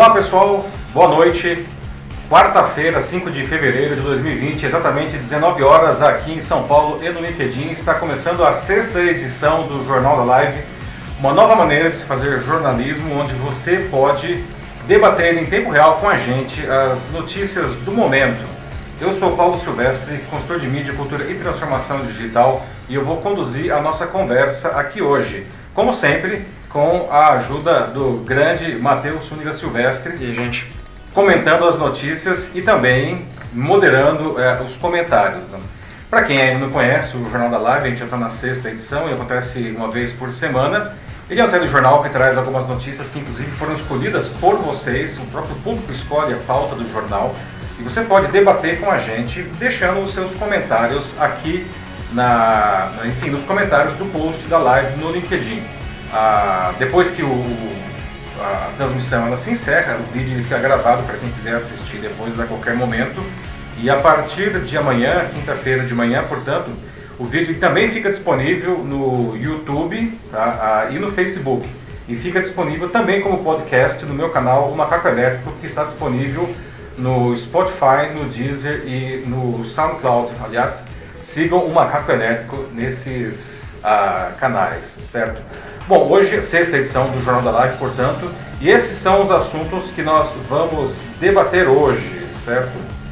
Olá pessoal, boa noite. Quarta-feira, 5 de fevereiro de 2020, exatamente 19 horas aqui em São Paulo e no LinkedIn, está começando a sexta edição do Jornal da Live, uma nova maneira de se fazer jornalismo, onde você pode debater em tempo real com a gente as notícias do momento. Eu sou Paulo Silvestre, consultor de mídia, cultura e transformação digital, e eu vou conduzir a nossa conversa aqui hoje, como sempre, com a ajuda do grande Matheus Súniga Silvestre. E aí, gente? Comentando as notícias e também moderando os comentários. Né? Para quem ainda não conhece o Jornal da Live, a gente já está na sexta edição e acontece uma vez por semana. Ele é um telejornal que traz algumas notícias que inclusive foram escolhidas por vocês, o próprio público escolhe a pauta do jornal e você pode debater com a gente deixando os seus comentários aqui enfim, nos comentários do post da live no LinkedIn. Depois que a transmissão ela se encerra, o vídeo ele fica gravado para quem quiser assistir depois a qualquer momento. E a partir de amanhã, quinta-feira de manhã, portanto, o vídeo também fica disponível no YouTube, tá? E no Facebook. E fica disponível também como podcast no meu canal, o Macaco Elétrico, que está disponível no Spotify, no Deezer e no SoundCloud. Aliás, sigam o Macaco Elétrico nesses canais, certo? Bom, hoje é a sexta edição do Jornal da Live, portanto, e esses são os assuntos que nós vamos debater hoje, certo?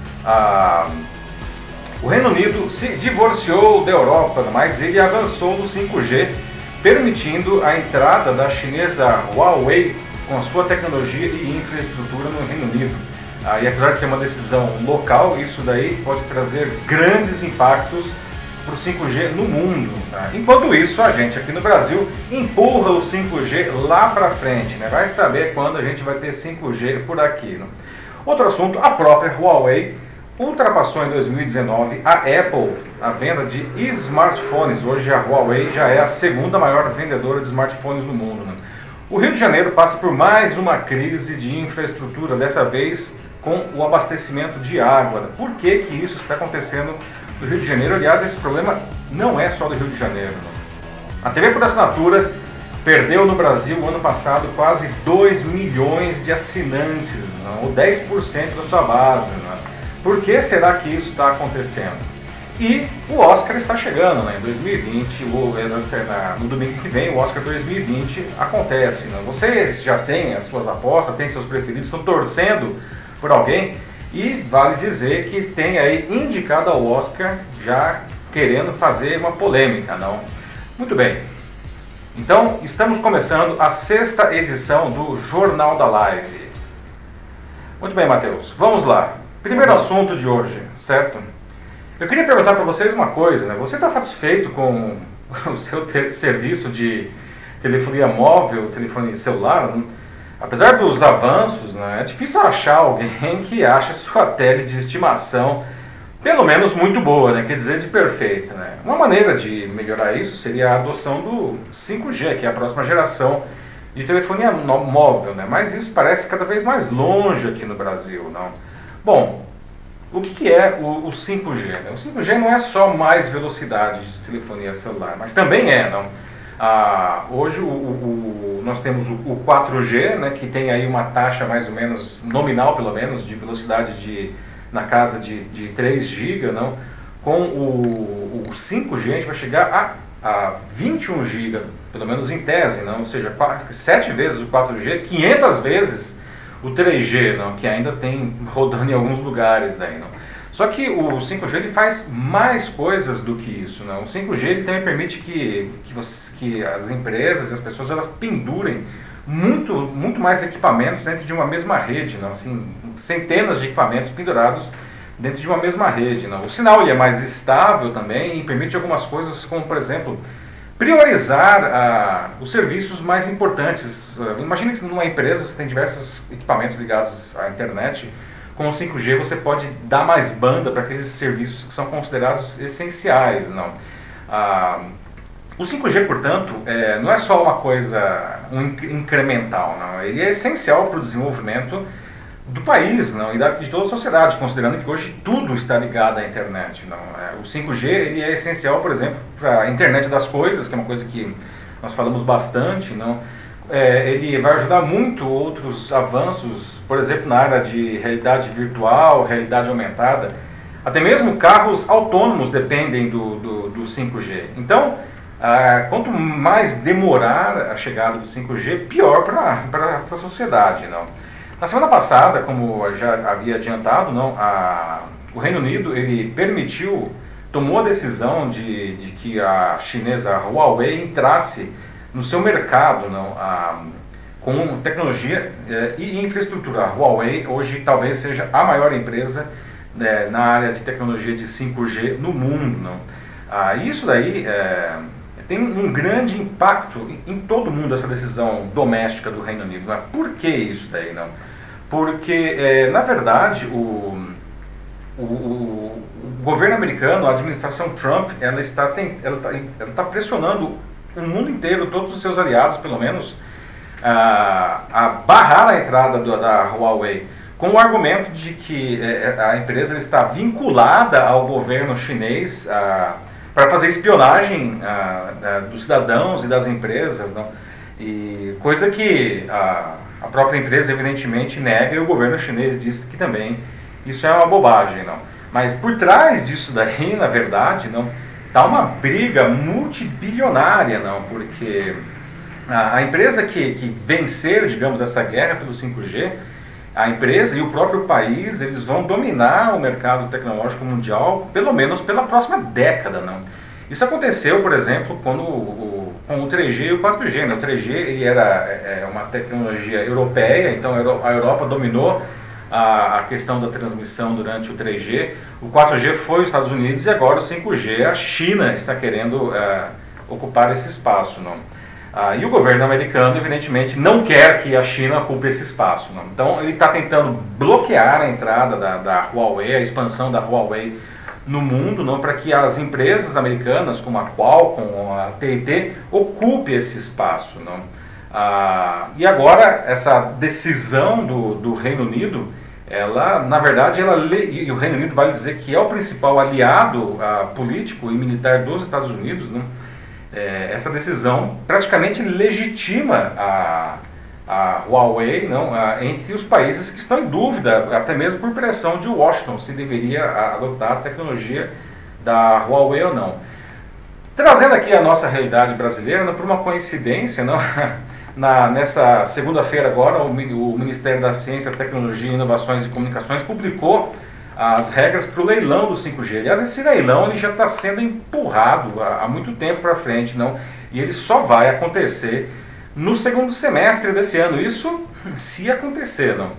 O Reino Unido se divorciou da Europa, mas ele avançou no 5G, permitindo a entrada da chinesa Huawei com a sua tecnologia e infraestrutura no Reino Unido. E apesar de ser uma decisão local, isso daí pode trazer grandes impactos para o 5G no mundo. Tá? Enquanto isso, a gente aqui no Brasil empurra o 5G lá para frente, né? Vai saber quando a gente vai ter 5G por aqui. Né? Outro assunto, a própria Huawei ultrapassou em 2019 a Apple, a venda de smartphones. Hoje a Huawei já é a segunda maior vendedora de smartphones do mundo. Né? O Rio de Janeiro passa por mais uma crise de infraestrutura, dessa vez com o abastecimento de água. Por que isso está acontecendo no Rio de Janeiro? Aliás, esse problema não é só do Rio de Janeiro. Né? A TV por assinatura perdeu no Brasil, ano passado, quase 2 milhões de assinantes, né? Ou 10% da sua base. Né? Por que será que isso está acontecendo? E o Oscar está chegando, né? Em 2020, no domingo que vem, o Oscar 2020 acontece. Né? Vocês já têm as suas apostas, têm seus preferidos, estão torcendo por alguém? E vale dizer que tem aí indicado ao Oscar já querendo fazer uma polêmica, não? Muito bem. Então, estamos começando a sexta edição do Jornal da Live. Muito bem, Matheus. Vamos lá. Primeiro assunto de hoje, certo? Eu queria perguntar para vocês uma coisa, né? Você está satisfeito com o seu serviço de telefonia móvel, telefonia celular? Né? Apesar dos avanços, né, é difícil achar alguém que ache sua tele de estimação pelo menos muito boa, né, quer dizer, de perfeita. Né? Uma maneira de melhorar isso seria a adoção do 5G, que é a próxima geração de telefonia móvel, né? Mas isso parece cada vez mais longe aqui no Brasil. Não? Bom, o que é o 5G? Né? O 5G não é só mais velocidade de telefonia celular, mas também não? Hoje nós temos o 4G, né, que tem aí uma taxa mais ou menos, nominal pelo menos, de velocidade na casa de 3 GB. Não? Com o 5G a gente vai chegar a 21 GB, pelo menos em tese, não? Ou seja, 7 vezes o 4G, 500 vezes o 3G, não? Que ainda tem rodando em alguns lugares aí. Não? Só que o 5G ele faz mais coisas do que isso. Né? O 5G ele também permite que as empresas e as pessoas elas pendurem muito mais equipamentos dentro de uma mesma rede. Não? Assim, centenas de equipamentos pendurados dentro de uma mesma rede. Não? O sinal ele é mais estável também e permite algumas coisas como, por exemplo, priorizar os serviços mais importantes. Imagina que numa empresa você tem diversos equipamentos ligados à internet. Com o 5G você pode dar mais banda para aqueles serviços que são considerados essenciais. Não? O 5G, portanto, não é só uma coisa incremental. Não? Ele é essencial para o desenvolvimento do país, não? E de toda a sociedade, considerando que hoje tudo está ligado à internet. Não? O 5G ele é essencial, por exemplo, para a internet das coisas, que é uma coisa que nós falamos bastante, não? ele vai ajudar muito outros avanços, por exemplo, na área de realidade virtual, realidade aumentada. Até mesmo carros autônomos dependem do 5G. Então, quanto mais demorar a chegada do 5G, pior para a sociedade. Não? Na semana passada, como eu já havia adiantado, o Reino Unido ele tomou a decisão de que a chinesa Huawei entrasse no seu mercado com tecnologia e infraestrutura. A Huawei hoje talvez seja a maior empresa na área de tecnologia de 5G no mundo. Não? Isso daí tem um grande impacto em todo mundo, essa decisão doméstica do Reino Unido. Não? Por que isso daí? Não? Porque, na verdade, o governo americano, a administração Trump, ela está pressionando o mundo inteiro, todos os seus aliados, pelo menos, a barrar a entrada da Huawei, com o argumento de que a empresa está vinculada ao governo chinês para fazer espionagem dos cidadãos e das empresas, não? E coisa que a própria empresa evidentemente nega, e o governo chinês diz que também isso é uma bobagem, não? Mas por trás disso daí, na verdade, não, tá uma briga multibilionária, não? Porque a empresa que vencer, digamos, essa guerra pelo 5G, a empresa e o próprio país, eles vão dominar o mercado tecnológico mundial, pelo menos pela próxima década, não? Isso aconteceu, por exemplo, com o 3G e o 4G. Né? O 3G ele era uma tecnologia europeia, então a Europa dominou a questão da transmissão durante o 3G. O 4G foi os Estados Unidos e agora o 5G, a China está querendo ocupar esse espaço. Não? E o governo americano, evidentemente, não quer que a China ocupe esse espaço. Não? Então ele está tentando bloquear a entrada da Huawei, a expansão da Huawei no mundo, não, para que as empresas americanas, como a Qualcomm, a AT&T, ocupem esse espaço. Não? E agora, essa decisão do Reino Unido, na verdade, e o Reino Unido vale dizer que é o principal aliado político e militar dos Estados Unidos, não? Essa decisão praticamente legitima a Huawei, não, entre os países que estão em dúvida, até mesmo por pressão de Washington, se deveria adotar a tecnologia da Huawei ou não. Trazendo aqui a nossa realidade brasileira, não, por uma coincidência, não, nessa segunda-feira agora, o Ministério da Ciência, Tecnologia, Inovações e Comunicações publicou as regras para o leilão do 5G. Aliás, esse leilão ele já está sendo empurrado há muito tempo para frente, não, e ele só vai acontecer no segundo semestre desse ano, isso se acontecer. Não?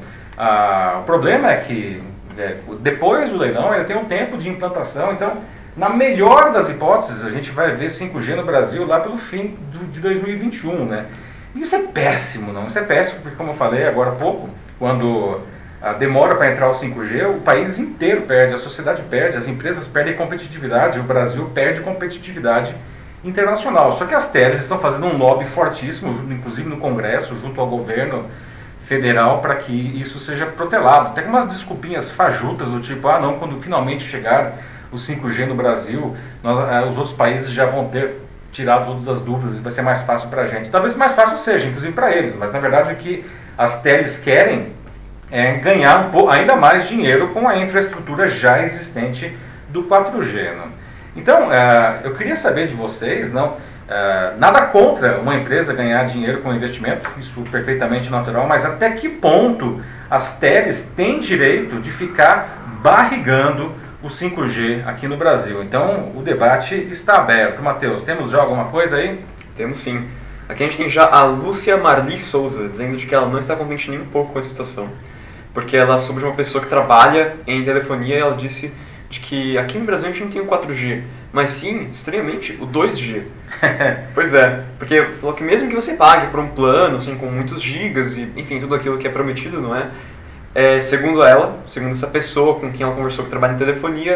O problema é que depois do leilão ele tem um tempo de implantação, então na melhor das hipóteses a gente vai ver 5G no Brasil lá pelo fim de 2021. Né? E isso é péssimo, não? Isso é péssimo porque, como eu falei agora há pouco, quando demora para entrar o 5G, o país inteiro perde, a sociedade perde, as empresas perdem competitividade, o Brasil perde competitividade internacional. Só que as teles estão fazendo um lobby fortíssimo, inclusive no Congresso, junto ao governo federal, para que isso seja protelado. Tem umas desculpinhas fajutas do tipo, não, quando finalmente chegar o 5G no Brasil, os outros países já vão ter tirado todas as dúvidas e vai ser mais fácil para a gente. Talvez mais fácil seja, inclusive para eles, mas na verdade o que as teles querem é ganhar ainda mais dinheiro com a infraestrutura já existente do 4G. Não? Então, eu queria saber de vocês, nada contra uma empresa ganhar dinheiro com investimento, isso é perfeitamente natural, mas até que ponto as teles têm direito de ficar barrigando o 5G aqui no Brasil? Então, o debate está aberto. Matheus, temos já alguma coisa aí? Temos sim. Aqui a gente tem já a Lúcia Marli Souza, dizendo de que ela não está contente nem um pouco com a situação, porque ela soube de uma pessoa que trabalha em telefonia e ela disse de que aqui no Brasil a gente não tem o 4G, mas sim, estranhamente, o 2G. Pois é, porque falou que mesmo que você pague por um plano, assim, com muitos gigas e, enfim, tudo aquilo que é prometido, não é? Segundo ela, segundo essa pessoa com quem ela conversou que trabalha em telefonia,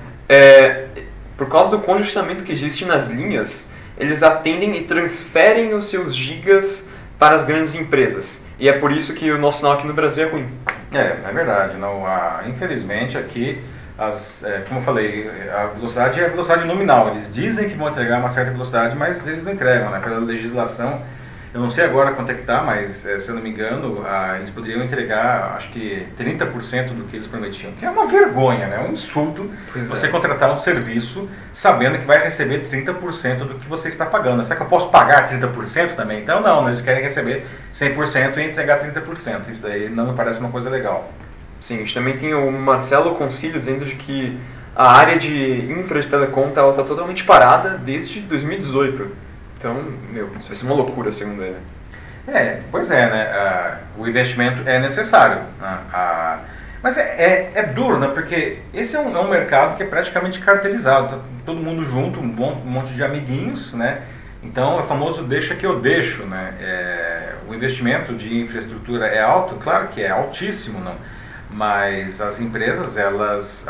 por causa do congestionamento que existe nas linhas, eles atendem e transferem os seus gigas para as grandes empresas. E é por isso que o nosso sinal aqui no Brasil é ruim. É verdade. Não, infelizmente aqui, como eu falei, a velocidade é a velocidade nominal. Eles dizem que vão entregar uma certa velocidade, mas eles não entregam, né? Pela legislação Eu não sei agora quanto é que tá, mas se eu não me engano, eles poderiam entregar, acho que 30% do que eles prometiam, que é uma vergonha, né? É um insulto você contratar um serviço sabendo que vai receber 30% do que você está pagando. Será que eu posso pagar 30% também? Então não, eles querem receber 100% e entregar 30%. Isso aí não me parece uma coisa legal. Sim, a gente também tem o Marcelo Concílio dizendo de que a área de infra de telecom está totalmente parada desde 2018. Então, isso vai ser uma loucura, segundo ele. Pois é, né? O investimento é necessário. Mas é duro, né? Porque esse é um mercado que é praticamente cartelizado. Tá todo mundo junto, um monte de amiguinhos, né? Então, é o famoso deixa que eu deixo, né? O investimento de infraestrutura é alto? Claro que é altíssimo, não? Mas as empresas, elas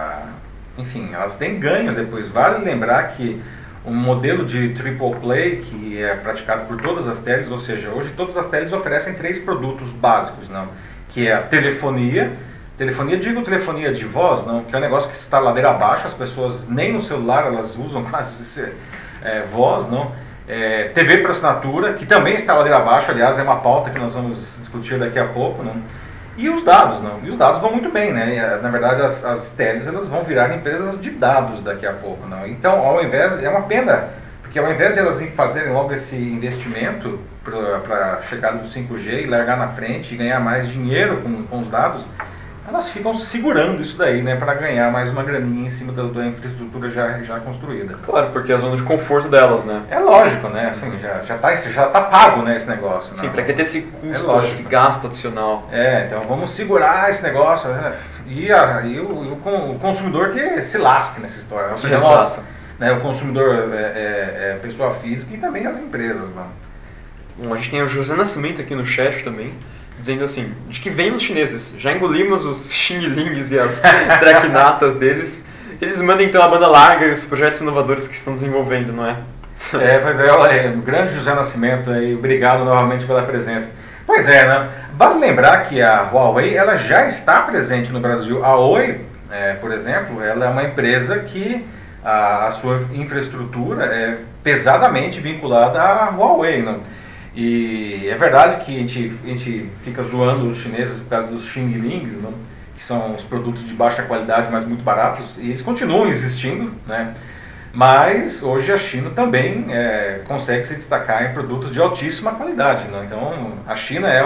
têm ganhos depois. Vale lembrar que um modelo de triple play que é praticado por todas as teles, ou seja, hoje todas as teles oferecem 3 produtos básicos, não? Que é a telefonia, digo telefonia de voz, não? Que é um negócio que está ladeira abaixo, as pessoas nem no celular elas usam quase voz, não? TV por assinatura, que também está ladeira abaixo, aliás é uma pauta que nós vamos discutir daqui a pouco, não? E os dados, não? E os dados vão muito bem, né? Na verdade, as teles elas vão virar empresas de dados daqui a pouco, não? Então, é uma pena, porque ao invés de elas fazerem logo esse investimento para a chegada do 5G e largar na frente e ganhar mais dinheiro com os dados, elas ficam segurando isso daí, né? Para ganhar mais uma graninha em cima da infraestrutura já construída. Claro, porque é a zona de conforto delas, né? É lógico, né? Assim, já tá pago, né, esse negócio. Sim, para que ter esse custo, esse gasto adicional. Então vamos segurar esse negócio, né? E o consumidor que se lasque nessa história. Ou seja, nós, né, o consumidor é pessoa física e também as empresas, não? Bom, a gente tem o José Nascimento aqui no chat também, dizendo assim, de que vem os chineses, já engolimos os Xing-Lings e as traquinatas deles, eles mandam então a banda larga e os projetos inovadores que estão desenvolvendo, não é? Pois é, olha aí, o grande José Nascimento aí, obrigado novamente pela presença. Pois é, né? Vale lembrar que a Huawei ela já está presente no Brasil. A Oi, por exemplo, ela é uma empresa que a sua infraestrutura é pesadamente vinculada à Huawei, não? E é verdade que a gente fica zoando os chineses por causa dos Xing-Lings, não? Que são os produtos de baixa qualidade, mas muito baratos, e eles continuam existindo, né? Mas hoje a China também consegue se destacar em produtos de altíssima qualidade, né? Então a China é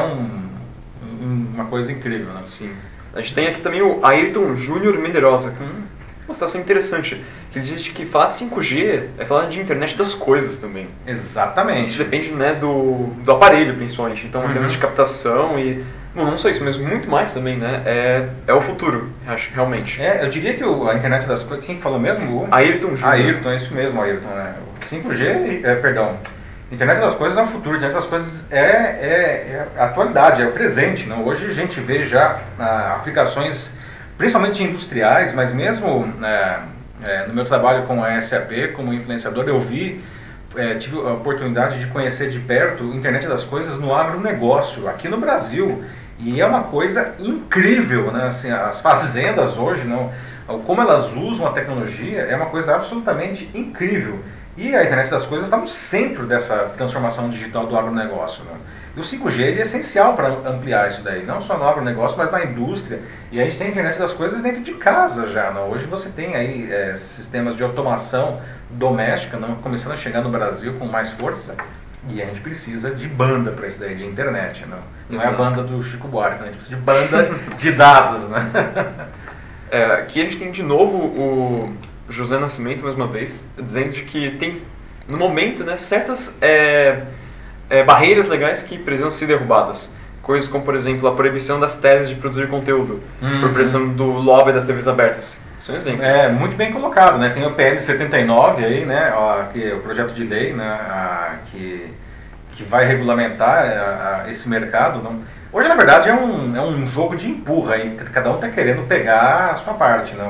uma coisa incrível, né? Sim. A gente tem aqui também o Ayrton Júnior Minerosa, com uma situação interessante, que ele diz que falar de 5G é falar de internet das coisas também. Exatamente. Isso depende, né, do aparelho, principalmente. Então, em termos de captação e... Bom, não só isso, mas muito mais também, né? É o futuro, acho, realmente. Eu diria que a internet das coisas... Quem falou mesmo? Ayrton Júnior. Ayrton, é isso mesmo, Ayrton. Né? O 5G, internet das coisas não é o futuro, internet das coisas é a atualidade, é o presente. Não? Hoje a gente vê já aplicações, principalmente industriais, mas mesmo no meu trabalho com a SAP, como influenciador, eu tive a oportunidade de conhecer de perto a internet das coisas no agronegócio, aqui no Brasil. E é uma coisa incrível, né? Assim, as fazendas hoje, não, como elas usam a tecnologia, é uma coisa absolutamente incrível. E a internet das coisas está no centro dessa transformação digital do agronegócio, né? E o 5G ele é essencial para ampliar isso daí, não só no agronegócio, mas na indústria. E a gente tem a internet das coisas dentro de casa já, não? Hoje você tem aí sistemas de automação doméstica, não, começando a chegar no Brasil com mais força. E a gente precisa de banda para isso daí, de internet, não? Não é a banda do Chico Buarque, né? A gente precisa de banda de dados, né? Aqui a gente tem de novo o José Nascimento, mais uma vez, dizendo de que tem, no momento, né, certas barreiras legais que precisam ser derrubadas. Coisas como, por exemplo, a proibição das teles de produzir conteúdo, por pressão do lobby das TVs abertas. Isso é um exemplo. Muito bem colocado, né? Tem o PL 79 aí, né? Que é o projeto de lei, né? Que vai regulamentar esse mercado. Não? Hoje, na verdade, é um jogo de empurra, aí, cada um está querendo pegar a sua parte, não?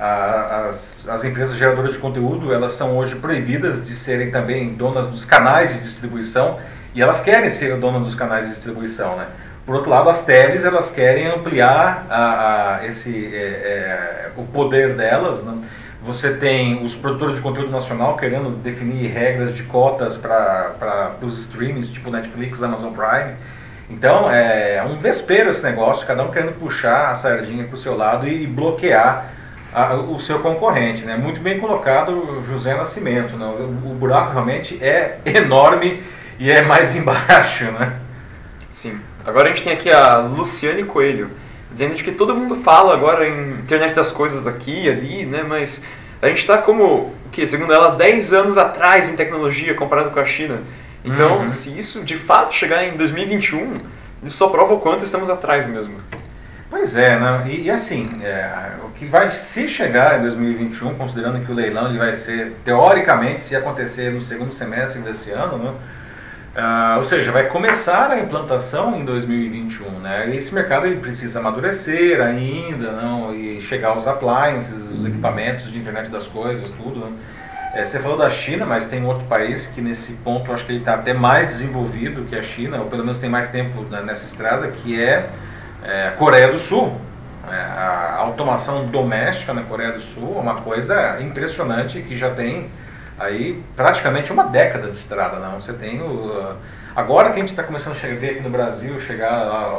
As empresas geradoras de conteúdo, elas são hoje proibidas de serem também donas dos canais de distribuição, e elas querem ser donas dos canais de distribuição, né? Por outro lado, as teles, elas querem ampliar o poder delas, né? você tem os produtores de conteúdo nacional querendo definir regras de cotas para os streamings, tipo Netflix, Amazon Prime. Então é um vespeiro esse negócio, cada um querendo puxar a sardinha para o seu lado e bloquear o seu concorrente, né? Muito bem colocado, José Nascimento, né? O buraco realmente é enorme e é mais embaixo, né? Sim. Agora a gente tem aqui a Luciane Coelho, dizendo de que todo mundo fala agora em internet das coisas aqui e ali, né? Mas a gente está como, o que, segundo ela, 10 anos atrás em tecnologia comparado com a China. Então, se isso de fato chegar em 2021, isso só prova o quanto estamos atrás mesmo. Pois é, né? E assim, o que vai se chegar em 2021, considerando que o leilão ele vai ser, teoricamente, se acontecer no segundo semestre desse ano, né? Ou seja, vai começar a implantação em 2021, né? E esse mercado ele precisa amadurecer ainda, não? E chegar aos appliances, os equipamentos de internet das coisas, tudo, né? Você falou da China, mas tem um outro país que nesse ponto eu acho que ele está até mais desenvolvido que a China, ou pelo menos tem mais tempo nessa estrada, que é a Coreia do Sul. A automação doméstica na Coreia do Sul é uma coisa impressionante que já tem aí praticamente uma década de estrada. Não? Você tem agora que a gente está começando a ver aqui no Brasil, chegar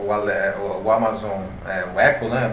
o Amazon, o Echo, né,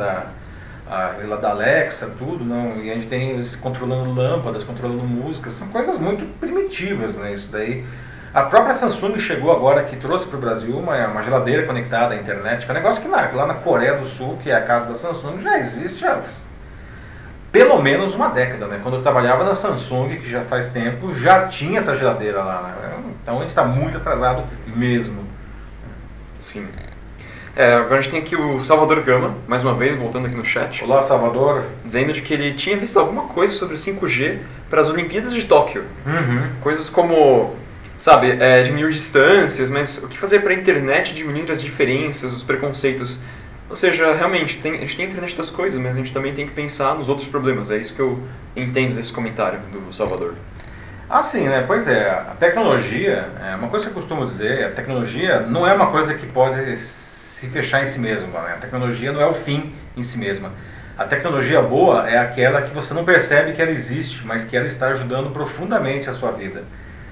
da Alexa, tudo, não? E a gente tem eles controlando lâmpadas, controlando músicas, são coisas muito primitivas, né? Isso daí. A própria Samsung chegou agora, que trouxe para o Brasil uma geladeira conectada à internet, que é um negócio que lá na Coreia do Sul, que é a casa da Samsung, já existe há pelo menos uma década, né? Quando eu trabalhava na Samsung, que já faz tempo, já tinha essa geladeira lá, né? Então a gente está muito atrasado mesmo. Sim. Agora a gente tem aqui o Salvador Gama, mais uma vez, voltando aqui no chat. Olá, Salvador. Dizendo de que ele tinha visto alguma coisa sobre o 5G para as Olimpíadas de Tóquio. Coisas como, sabe, diminuir distâncias, mas o que fazer para a internet diminuir as diferenças, os preconceitos. Ou seja, realmente, a gente tem a internet das coisas, mas a gente também tem que pensar nos outros problemas. É isso que eu entendo desse comentário do Salvador. Sim, né? Pois é, a tecnologia, uma coisa que eu costumo dizer, a tecnologia não é uma coisa que pode se fechar em si mesma, né? A tecnologia não é o fim em si mesma. A tecnologia boa é aquela que você não percebe que ela existe, mas que ela está ajudando profundamente a sua vida.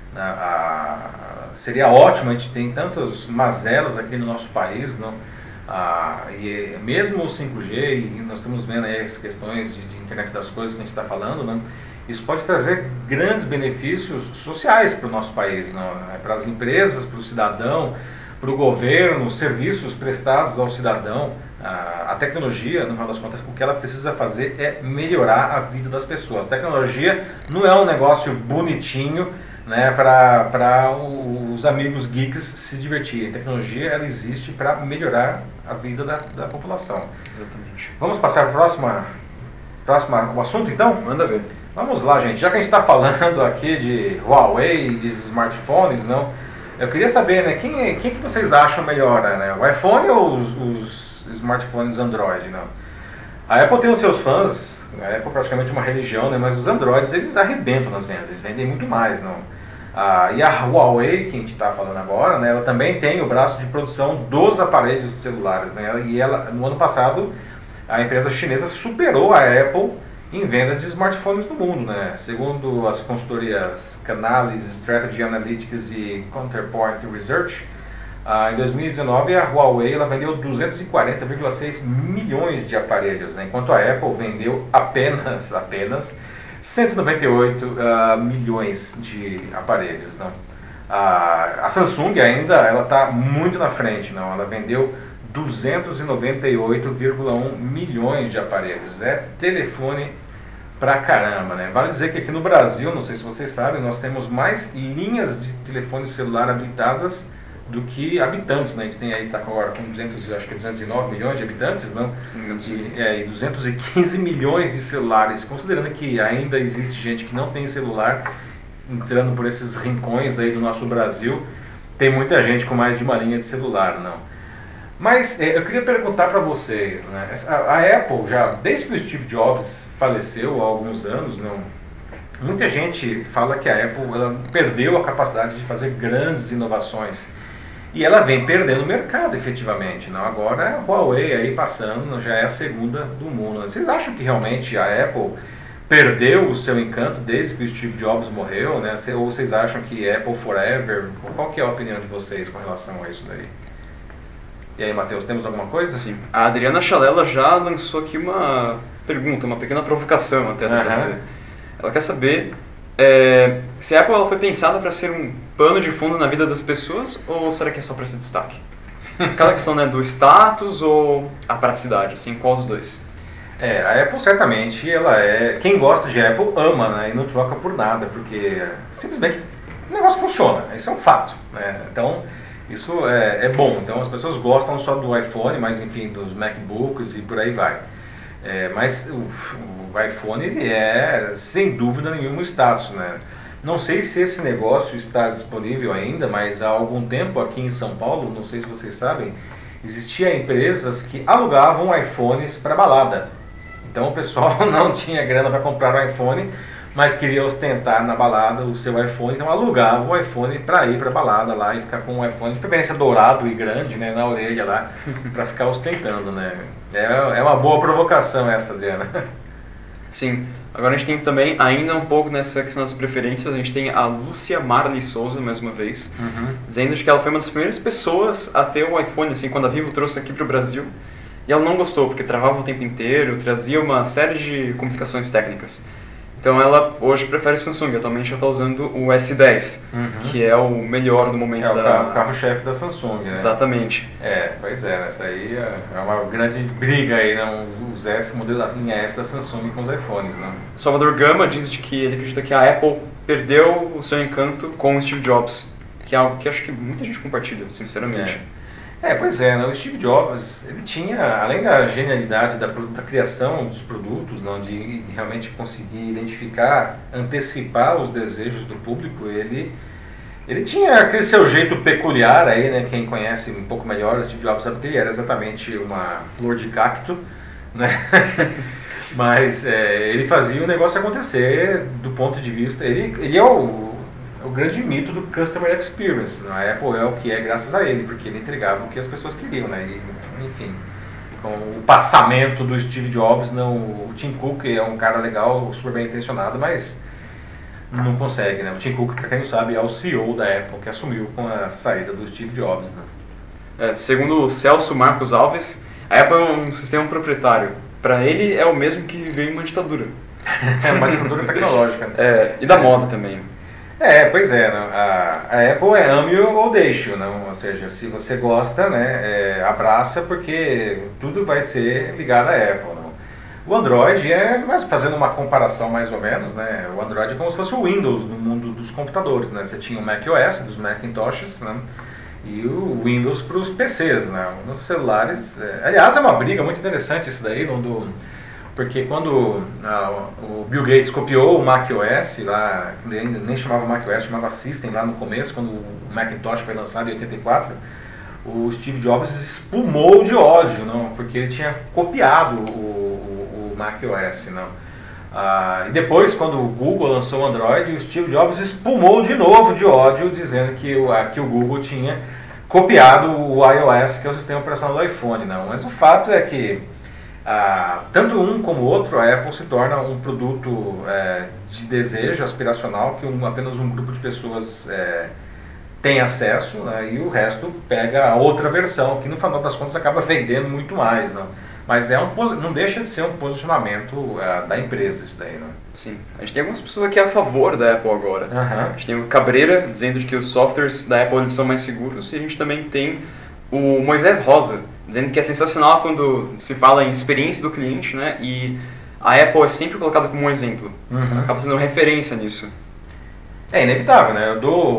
Seria ótimo, a gente tem tantas mazelas aqui no nosso país, não? E mesmo o 5G, e nós estamos vendo aí as questões de internet das coisas que a gente está falando, não? Isso pode trazer grandes benefícios sociais para o nosso país, não? Para as empresas, para o cidadão, para o governo, serviços prestados ao cidadão. A tecnologia, no final das contas, o que ela precisa fazer é melhorar a vida das pessoas. A tecnologia não é um negócio bonitinho, né, para os amigos geeks se divertirem. A tecnologia ela existe para melhorar a vida da população. Exatamente. Vamos passar para o assunto, então? Manda ver. Vamos lá, gente. Já que a gente está falando aqui de Huawei, de smartphones, não? Eu queria saber, né, quem que vocês acham melhor, né? O iPhone ou os smartphones Android, não? A Apple tem os seus fãs, a Apple é praticamente uma religião, né? Mas os Androids eles arrebentam nas vendas, eles vendem muito mais, não? E a Huawei, que a gente está falando agora, né? Ela também tem o braço de produção dos aparelhos celulares, né? E ela, no ano passado, a empresa chinesa superou a Apple em venda de smartphones no mundo, né? Segundo as consultorias Canalys, Strategy Analytics e Counterpoint Research, em 2019 a Huawei ela vendeu 240,6 milhões de aparelhos, né? Enquanto a Apple vendeu apenas 198 milhões de aparelhos, não? A Samsung ainda ela está muito na frente, não? Ela vendeu 298,1 milhões de aparelhos. É telefone pra caramba, né? Vale dizer que aqui no Brasil, não sei se vocês sabem, nós temos mais linhas de telefone celular habilitadas do que habitantes, né? A gente tem aí, tá agora com 209 milhões de habitantes, não? E 215 milhões de celulares, considerando que ainda existe gente que não tem celular, entrando por esses rincões aí do nosso Brasil, tem muita gente com mais de uma linha de celular, não? Mas eu queria perguntar para vocês, né? A Apple, já desde que o Steve Jobs faleceu há alguns anos, não, muita gente fala que a Apple ela perdeu a capacidade de fazer grandes inovações. E ela vem perdendo o mercado, efetivamente. Não? Agora a Huawei aí passando, já é a segunda do mundo. Vocês acham que realmente a Apple perdeu o seu encanto desde que o Steve Jobs morreu, né? Ou vocês acham que Apple Forever? Qual que é a opinião de vocês com relação a isso daí? E aí, Matheus, temos alguma coisa? Sim. A Adriana Chalela já lançou aqui uma pergunta, uma pequena provocação até, dá pra dizer. Ela quer saber se a Apple ela foi pensada para ser um pano de fundo na vida das pessoas ou será que é só para ser destaque? Aquela questão, né, do status ou a praticidade, assim, qual dos dois? A Apple certamente, ela quem gosta de Apple ama, né, e não troca por nada, porque simplesmente o negócio funciona, isso é um fato, né? Então isso é bom, então as pessoas gostam só do iPhone, mas enfim, dos MacBooks e por aí vai. Mas o iPhone ele sem dúvida nenhuma status, né? Não sei se esse negócio está disponível ainda, mas há algum tempo aqui em São Paulo, não sei se vocês sabem, existiam empresas que alugavam iPhones para balada. Então o pessoal não tinha grana para comprar o iPhone, mas queria ostentar na balada o seu iPhone, então alugava o iPhone para ir para a balada lá e ficar com o iPhone de preferência dourado e grande, né, na orelha lá, para ficar ostentando, né? É uma boa provocação essa, Adriana. Sim. Agora a gente tem também, ainda um pouco nessa questão das preferências, a gente tem a Lúcia Marli Souza, mais uma vez, dizendo de que ela foi uma das primeiras pessoas a ter o iPhone, assim, quando a Vivo trouxe aqui para o Brasil. E ela não gostou, porque travava o tempo inteiro, trazia uma série de complicações técnicas. Então ela hoje prefere Samsung, atualmente ela está usando o S10, que é o melhor no momento o carro-chefe da Samsung, né? Exatamente. Pois essa aí é uma grande briga aí, né? Os S, modelo, a linha S da Samsung com os iPhones, né? Salvador Gama diz de que ele acredita que a Apple perdeu o seu encanto com o Steve Jobs, que é algo que acho que muita gente compartilha, sinceramente. Pois é, né? O Steve Jobs, ele tinha, além da genialidade da criação dos produtos, não, de realmente conseguir identificar, antecipar os desejos do público, ele tinha aquele seu jeito peculiar aí, né? Quem conhece um pouco melhor o Steve Jobs sabe que ele era exatamente uma flor de cacto, né? Mas ele fazia o negócio acontecer do ponto de vista... Ele é o grande mito do Customer Experience, né? A Apple é o que é graças a ele, porque ele entregava o que as pessoas queriam, né? E, enfim, com o passamento do Steve Jobs, o Tim Cook é um cara legal, super bem intencionado, mas não consegue, né? O Tim Cook, para quem não sabe, é o CEO da Apple, que assumiu com a saída do Steve Jobs, né? Segundo o Celso Marcos Alves, a Apple é um sistema proprietário. Para ele é o mesmo que viver em uma ditadura. É uma ditadura tecnológica, né? E da moda também. Pois é, né? A Apple é ame ou deixe, não? Ou seja, se você gosta, né, abraça, porque tudo vai ser ligado à Apple, não? O Android mas fazendo uma comparação mais ou menos, né, o Android é como se fosse o Windows no mundo dos computadores, né? Você tinha o macOS, dos Macintoshes, né, e o Windows para os PCs, né? Nos celulares, aliás, é uma briga muito interessante isso daí, porque quando o Bill Gates copiou o macOS, lá, nem chamava macOS, chamava System lá no começo, quando o Macintosh foi lançado em 84, o Steve Jobs espumou de ódio, não? Porque ele tinha copiado o macOS. Não? E depois, quando o Google lançou o Android, o Steve Jobs espumou de novo de ódio, dizendo que o Google tinha copiado o iOS, que é o sistema operacional do iPhone. Não? Mas o fato é que tanto um como o outro, a Apple se torna um produto de desejo aspiracional que apenas um grupo de pessoas tem acesso, né, e o resto pega a outra versão, que no final das contas acaba vendendo muito mais. Não? Mas não deixa de ser um posicionamento da empresa isso daí. Não? Sim. A gente tem algumas pessoas aqui a favor da Apple agora. A gente tem o Cabreira dizendo de que os softwares da Apple eles são mais seguros, e a gente também tem o Moisés Rosa dizendo que é sensacional quando se fala em experiência do cliente, né? E a Apple é sempre colocada como um exemplo. Acaba sendo uma referência nisso. É inevitável, né?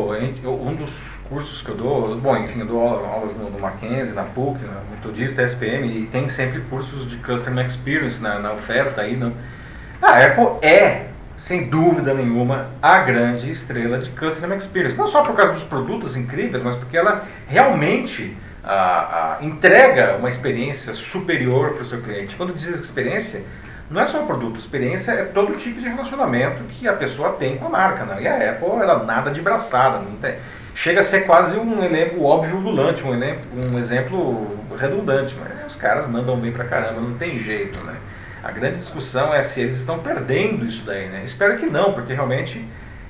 Um dos cursos que eu dou, eu dou aulas no Mackenzie, na PUC, na Metodista, SPM, e tem sempre cursos de Customer Experience na oferta aí, né? A Apple sem dúvida nenhuma, a grande estrela de Customer Experience. Não só por causa dos produtos incríveis, mas porque ela realmente entrega uma experiência superior para o seu cliente. Quando diz experiência, não é só um produto, experiência é todo tipo de relacionamento que a pessoa tem com a marca. Não? E a Apple, ela nada de braçada, não tem. Chega a ser quase um exemplo óbvio ululante, um exemplo redundante, mas os caras mandam bem pra caramba, não tem jeito, né? A grande discussão é se eles estão perdendo isso daí, né? Espero que não, porque realmente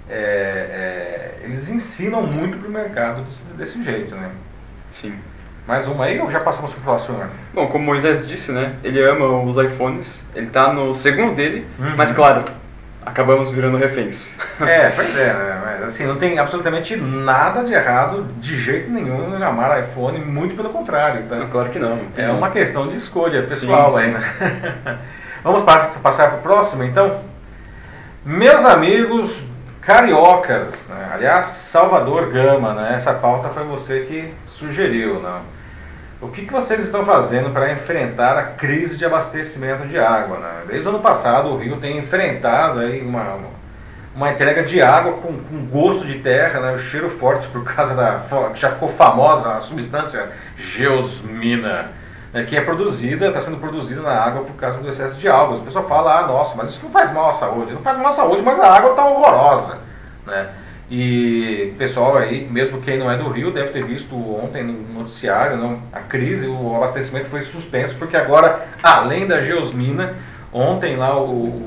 eles ensinam muito para o mercado desse jeito, né? Sim. Mais uma aí ou já passamos para o próximo? Né? Bom, como Moisés disse, né? Ele ama os iPhones, ele tá no segundo dele, mas claro, acabamos virando reféns. Pois é, né? Mas assim, não tem absolutamente nada de errado de jeito nenhum em amar iPhone, muito pelo contrário, tá? Não, claro que não. É uma questão de escolha pessoal sim, aí, né? Vamos passar para o próximo, então? Meus amigos cariocas, né? Aliás, Salvador Gama, né? Essa pauta foi você que sugeriu, né? O que vocês estão fazendo para enfrentar a crise de abastecimento de água, né? Desde o ano passado o Rio tem enfrentado aí uma entrega de água com gosto de terra, né? O cheiro forte por causa que já ficou famosa a substância geosmina, né? Que está sendo produzida na água por causa do excesso de álcool. As pessoas falam, nossa, mas isso não faz mal à saúde. Não faz mal à saúde, mas a água está horrorosa, né? E o pessoal aí, mesmo quem não é do Rio, deve ter visto ontem no noticiário, não, a crise, o abastecimento foi suspenso, porque agora, além da geosmina, ontem lá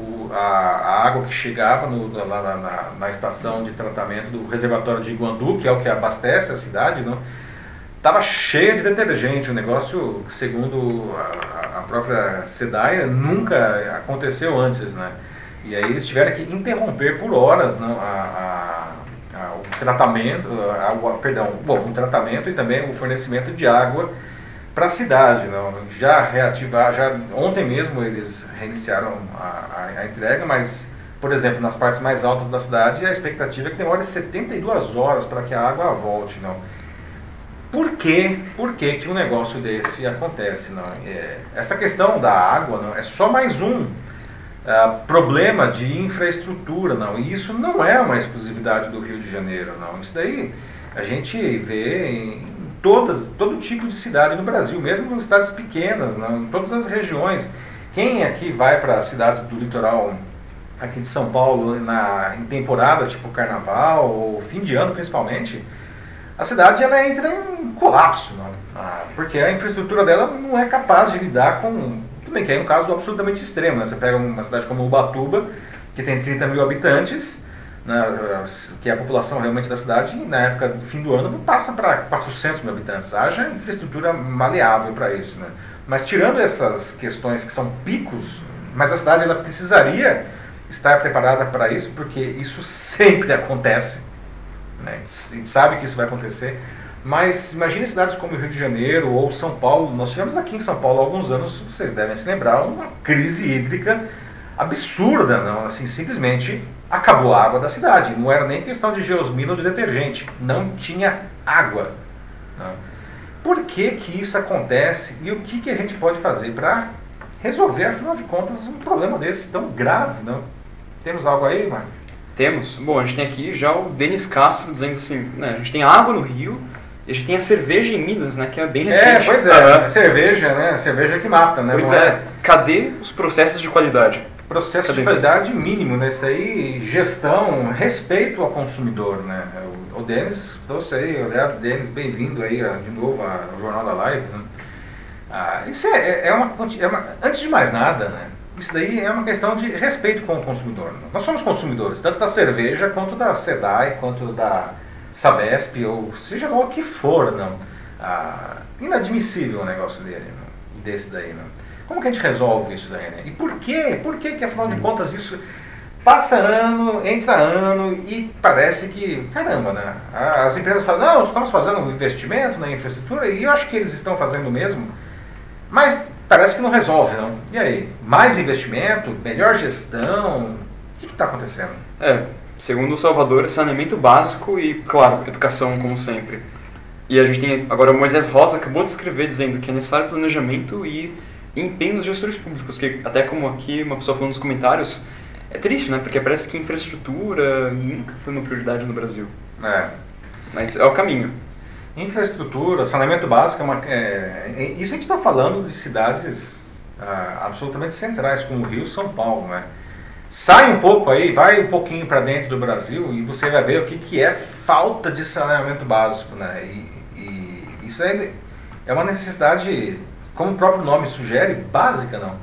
a água que chegava lá na estação de tratamento do reservatório de Iguandu, que é o que abastece a cidade, não, estava cheia de detergente. O negócio, segundo a própria SEDAI, nunca aconteceu antes, né? E aí eles tiveram que interromper por horas, não, o tratamento, o tratamento e também o fornecimento de água para a cidade, não? Já ontem mesmo eles reiniciaram a entrega, mas, por exemplo, nas partes mais altas da cidade a expectativa é que demore 72 horas para que a água volte, não? Por que um negócio desse acontece, não? Essa questão da água, não, é só mais um problema de infraestrutura, não. E isso não é uma exclusividade do Rio de Janeiro, não. Isso daí a gente vê em todo tipo de cidade no Brasil, mesmo em cidades pequenas, não, em todas as regiões. Quem aqui vai para as cidades do litoral aqui de São Paulo em temporada tipo Carnaval ou fim de ano principalmente, a cidade ela entra em colapso, não? Porque a infraestrutura dela não é capaz de lidar com... Tudo bem que é um caso absolutamente extremo, né? Você pega uma cidade como Ubatuba, que tem 30 mil habitantes, né, que é a população realmente da cidade, e na época do fim do ano passa para 400 mil habitantes. Haja infraestrutura maleável para isso, né? Mas tirando essas questões que são picos, mas a cidade ela precisaria estar preparada para isso, porque isso sempre acontece, né? A gente sabe que isso vai acontecer. Mas imagine cidades como o Rio de Janeiro ou São Paulo. Nós tivemos aqui em São Paulo há alguns anos, vocês devem se lembrar, uma crise hídrica absurda, não? Assim, simplesmente acabou a água da cidade. Não era nem questão de geosmina ou de detergente, não tinha água, não? Por que isso acontece e o que a gente pode fazer para resolver, afinal de contas, um problema desse tão grave, não? Temos algo aí, Marcos? Temos. Bom, a gente tem aqui já o Denis Castro dizendo assim, né, a gente tem água no Rio, e a gente tem a cerveja em Minas, né, que é bem recente. Pois é, cerveja, né, cerveja que mata, né? Pois é. Cadê os processos de qualidade? Processo de qualidade mínimo, né? Isso aí, gestão, respeito ao consumidor, né? O Denis trouxe aí, aliás, Denis, bem-vindo aí de novo ao Jornal da Live, né? Isso antes de mais nada, né? Isso daí é uma questão de respeito com o consumidor, né? Nós somos consumidores, tanto da cerveja, quanto da SEDAI, quanto da Sabesp, ou seja lá o que for, não? Inadmissível o negócio desse daí, não? Como que a gente resolve isso daí, né? E por que afinal de contas isso passa ano, entra ano e parece que, caramba, né? As empresas falam, não, estamos fazendo um investimento na infraestrutura e eu acho que eles estão fazendo mesmo, mas parece que não resolve, não? E aí? Mais investimento? Melhor gestão? O que está acontecendo? Segundo o Salvador, saneamento básico e, claro, educação como sempre. E a gente tem agora o Moisés Rosa acabou de escrever dizendo que é necessário planejamento e empenho dos gestores públicos, que até como aqui uma pessoa falou nos comentários, é triste, né? Porque parece que infraestrutura nunca foi uma prioridade no Brasil. Mas é o caminho. Infraestrutura, saneamento básico, isso a gente está falando de cidades absolutamente centrais, como o Rio e São Paulo, né? Sai um pouco aí, vai um pouquinho para dentro do Brasil e você vai ver o que é falta de saneamento básico, né? E isso é uma necessidade, como o próprio nome sugere, básica, não?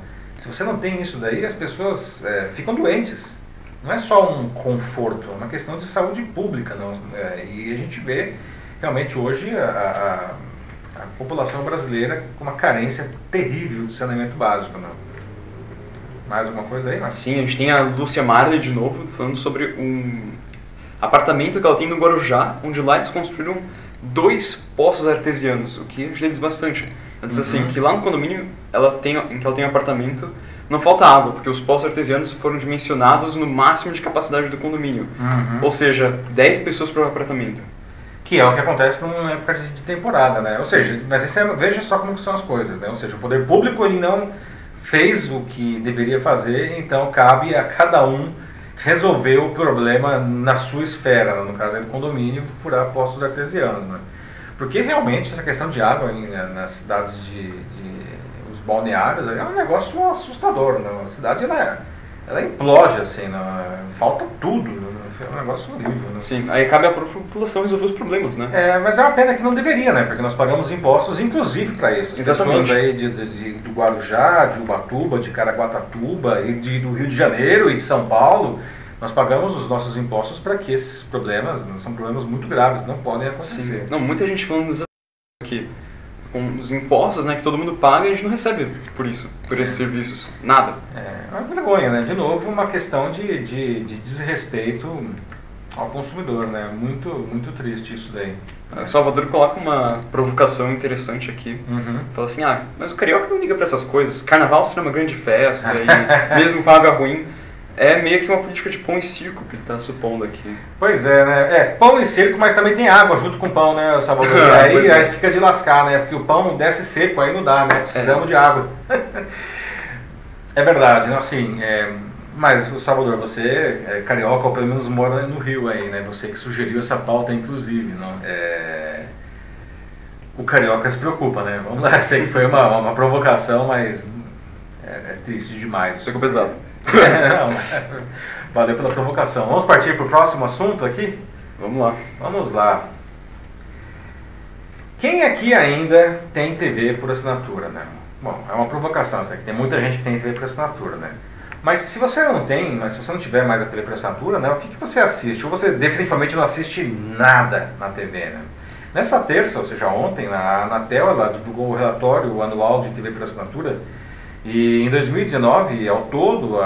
Se você não tem isso daí, as pessoas ficam doentes. Não é só um conforto, é uma questão de saúde pública. Não? E a gente vê realmente hoje a população brasileira com uma carência terrível de saneamento básico. Não? Mais alguma coisa aí, Marcos? Sim, a gente tem a Lúcia Marley de novo, falando sobre um apartamento que ela tem no Guarujá, onde lá eles construíram 2 poços artesianos, o que ajuda eles bastante. Ela diz assim, que lá no condomínio em que ela tem um apartamento, não falta água, porque os poços artesianos foram dimensionados no máximo de capacidade do condomínio. Ou seja, 10 pessoas por apartamento. Que é o que acontece numa época de temporada, né? Ou seja, mas veja só como são as coisas, né? Ou seja, o poder público ele não fez o que deveria fazer, então cabe a cada um resolver o problema na sua esfera, no caso aí do condomínio, furar poços artesianos, né? Porque realmente essa questão de água nas cidades os balneários é um negócio assustador, né? A cidade ela implode assim, né? Falta tudo, né? É um negócio horrível, né? Sim, aí cabe à própria população resolver os problemas, né? Mas é uma pena que não deveria, né? Porque nós pagamos impostos, inclusive para isso. As Exatamente. pessoas aí do Guarujá, de Ubatuba, de Caraguatatuba, e do Rio de Janeiro e de São Paulo, nós pagamos os nossos impostos para que esses problemas, são problemas muito graves, não podem acontecer. Sim. Não, muita gente falando aqui, com os impostos, né, que todo mundo paga, e a gente não recebe por isso, por esses serviços, nada. É uma vergonha, né? De novo, uma questão de desrespeito ao consumidor, né? Muito, muito triste isso daí. O Salvador coloca uma provocação interessante aqui. Fala assim, mas o carioca não liga para essas coisas. Carnaval será uma grande festa, e mesmo com água ruim. É meio que uma política de pão e circo que ele está supondo aqui. Pois é, né? Pão e circo, mas também tem água junto com o pão, né, Salvador? Aí fica de lascar, né? Porque o pão desce seco, aí não dá, né? Precisamos de água. É verdade, né? Assim, mas, o Salvador, você é carioca, ou pelo menos mora no Rio aí, né? Você que sugeriu essa pauta, inclusive, não? O carioca se preocupa, né? Vamos lá, sei que foi uma provocação, mas é triste demais. Ficou pesado. Valeu pela provocação. Vamos partir para o próximo assunto aqui? Vamos lá. Vamos lá. Quem aqui ainda tem TV por assinatura, né? Bom, é uma provocação, sei que tem muita gente que tem TV por assinatura, né? Mas se você não tem, se você não tiver mais a TV por assinatura, né? O que você assiste? Ou você definitivamente não assiste nada na TV, né? Nessa terça, ou seja, ontem, a Anatel, ela divulgou o relatório anual de TV por assinatura. E em 2019, ao todo,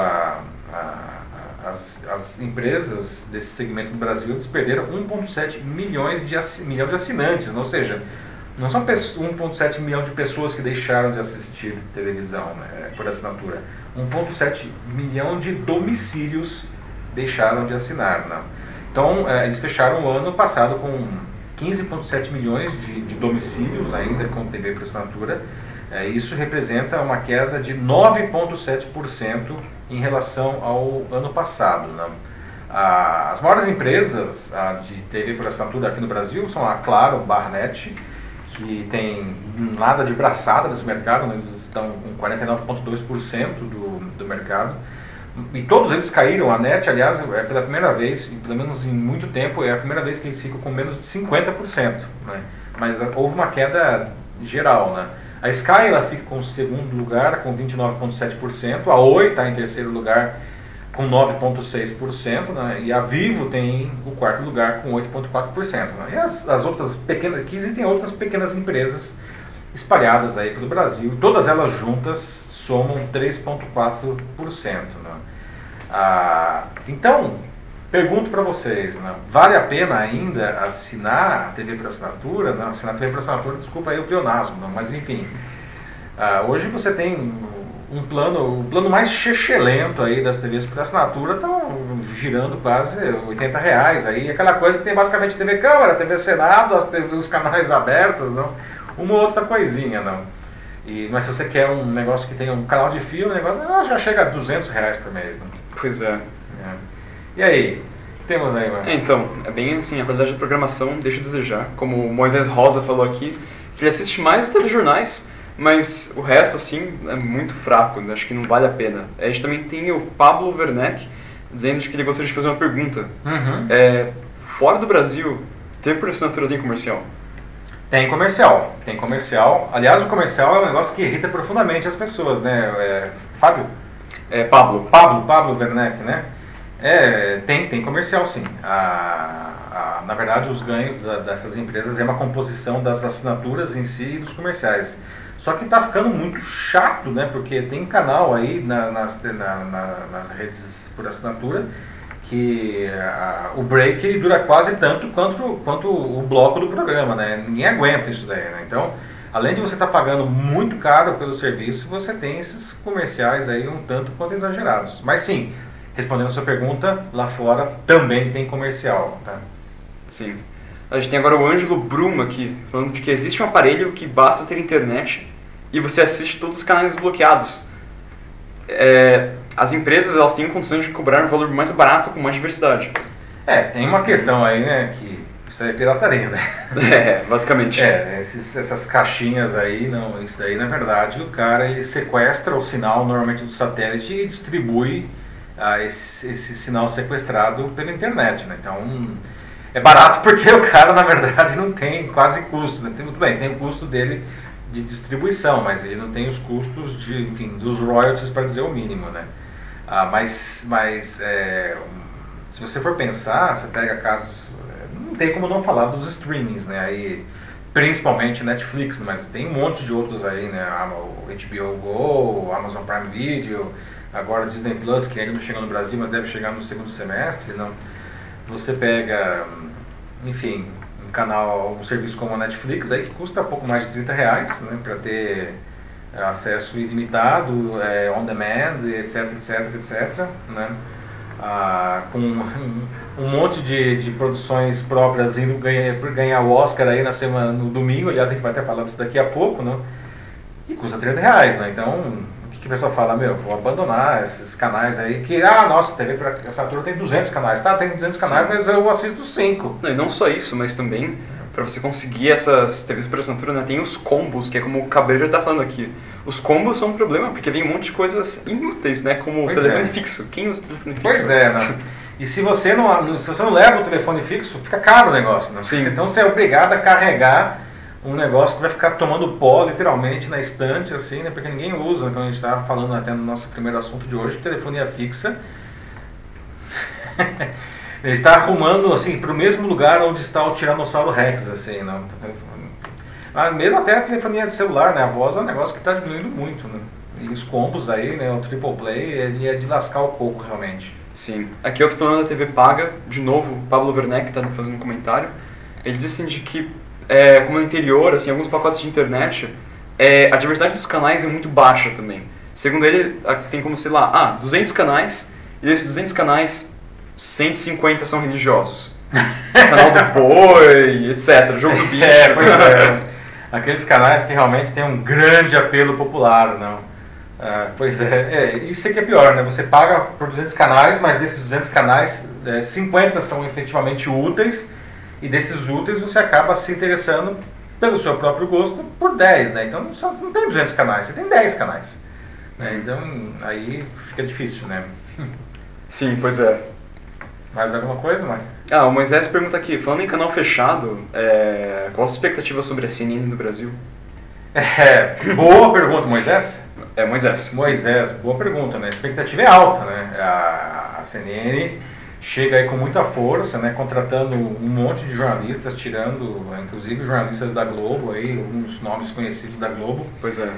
as empresas desse segmento do Brasil perderam 1,7 milhão de assinantes, ou seja, não são 1,7 milhão de pessoas que deixaram de assistir televisão, né, por assinatura. 1,7 milhão de domicílios deixaram de assinar. Né? Então, eles fecharam o ano passado com 15,7 milhões de domicílios ainda com TV por assinatura. Isso representa uma queda de 9,7% em relação ao ano passado. Né? As maiores empresas de TV por assinatura aqui no Brasil são a Claro, Barnet, que tem nada de braçada nesse mercado, mas estão com 49,2% do mercado. E todos eles caíram. A NET, aliás, é pela primeira vez, pelo menos em muito tempo, é a primeira vez que eles ficam com menos de 50%. Né? Mas houve uma queda geral. Né? A Sky ela fica com o segundo lugar, com 29,7%. A Oi está em terceiro lugar, com 9,6%. Né? E a Vivo tem o quarto lugar, com 8,4%. Né? E as outras pequenas, que existem outras pequenas empresas espalhadas aí pelo Brasil, todas elas juntas somam 3,4%. Né? Então, pergunto para vocês, né? Vale a pena ainda assinar a TV por assinatura? Não, assinar a TV por assinatura, desculpa aí o pleonasmo, não, mas enfim. Hoje você tem o plano mais chechelento aí das TVs por assinatura, estão girando quase R$80. Aí, aquela coisa que tem basicamente TV Câmara, TV Senado, os canais abertos, não? Uma outra coisinha, não. Mas se você quer um negócio que tenha um canal de filme, o negócio já chega a R$200 por mês. Não? Pois é. E aí? O que temos aí, mano? Então, é bem assim, a qualidade da programação deixa a desejar. Como o Moisés Rosa falou aqui, que ele assiste mais os telejornais, mas o resto, assim, é muito fraco, acho que não vale a pena. A gente também tem o Pablo Werneck, dizendo que ele gostaria de fazer uma pergunta. Fora do Brasil, TV por assinatura tem comercial? Tem comercial. Aliás, o comercial é um negócio que irrita profundamente as pessoas, né? Fábio? Pablo. Pablo Werneck, né? Tem comercial sim. Na verdade, os ganhos dessas empresas é uma composição das assinaturas em si e dos comerciais. Só que tá ficando muito chato, né? Porque tem canal aí nas redes por assinatura que o break ele dura quase tanto quanto o bloco do programa, né? Ninguém aguenta isso daí, né? Então, além de você estar pagando muito caro pelo serviço, você tem esses comerciais aí um tanto quanto exagerados. Mas sim, respondendo a sua pergunta, lá fora também tem comercial, tá? Sim. A gente tem agora o Ângelo Brum aqui, falando de que existe um aparelho que basta ter internet e você assiste todos os canais bloqueados. As empresas elas têm condições de cobrar um valor mais barato com mais diversidade. Tem uma questão aí, né, que isso aí é pirataria, né? Basicamente. Essas caixinhas aí, não, isso daí na verdade o cara ele sequestra o sinal normalmente do satélite e distribui esse sinal sequestrado pela internet, né? Então é barato porque o cara na verdade não tem quase custo, né? Muito bem, tem o custo dele de distribuição, mas ele não tem os custos dos royalties, para dizer o mínimo, né? Mas se você for pensar, você pega casos, não tem como não falar dos streamings, né? Aí, principalmente Netflix, mas tem um monte de outros aí, né? O HBO Go, o Amazon Prime Video, agora Disney Plus, que ainda não chegou no Brasil, mas deve chegar no segundo semestre, não? Você pega, enfim, um serviço como a Netflix aí que custa pouco mais de R$30, né, para ter acesso ilimitado, on demand, etc, né, com um monte de produções próprias indo ganhar o Oscar aí no domingo, aliás a gente vai até falar disso daqui a pouco, né, e custa R$30, né, então o que o pessoal fala, vou abandonar esses canais aí, que, nossa, TV por assinatura tem 200 canais, tá, tem 200 canais, mas eu assisto 5. Não, e não só isso, mas também, para você conseguir essas TVs por assinatura, né, tem os combos, que é como o Cabreiro tá falando aqui. Os combos são um problema, porque vem um monte de coisas inúteis, né, como o telefone fixo. Quem usa telefone fixo? Pois é, né? E se você não leva o telefone fixo, fica caro o negócio, né? Sim. Então você é obrigado a carregar um negócio que vai ficar tomando pó literalmente na estante, assim, né? Porque ninguém usa, né? Quando a gente estava falando até no nosso primeiro assunto de hoje, telefonia fixa. Ele está arrumando assim para o mesmo lugar onde está o Tiranossauro Rex, assim, não. Mesmo até a telefonia de celular, né? A voz é um negócio que está diminuindo muito, né? E os combos aí, né? O triple play, ele é de lascar o coco realmente. Sim. Aqui outro problema da TV paga, de novo, o Pablo Werneck está fazendo um comentário. Ele diz assim de que como no interior, assim, alguns pacotes de internet, a diversidade dos canais é muito baixa também. Segundo ele, tem como, sei lá, 200 canais, e desses 200 canais, 150 são religiosos. Canal do Boi, etc. Jogo do Bicho. Pois é. Aqueles canais que realmente têm um grande apelo popular, não? Pois isso é que é pior, né? Você paga por 200 canais, mas desses 200 canais, 50 são efetivamente úteis, e desses úteis você acaba se interessando pelo seu próprio gosto por 10, né? Então você não tem 200 canais, você tem 10 canais. Né? Então aí fica difícil, né? Sim, pois é. Mais alguma coisa, Mike? O Moisés pergunta aqui, falando em canal fechado, qual a sua expectativa sobre a CNN no Brasil? Boa pergunta, Moisés. Moisés. Moisés, boa pergunta, né? A expectativa é alta, né? A CNN chega aí com muita força, né? Contratando um monte de jornalistas, tirando, inclusive, jornalistas da Globo, aí, alguns nomes conhecidos da Globo. Pois é.